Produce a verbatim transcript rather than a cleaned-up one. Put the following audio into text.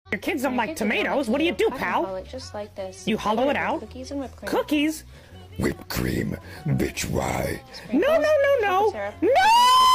Your kids don't like tomatoes. What do you do, pal? Just like this. You hollow it out? Cookies and whipped cream. Cookies? Whipped cream, bitch, why? No, no, no, no. No!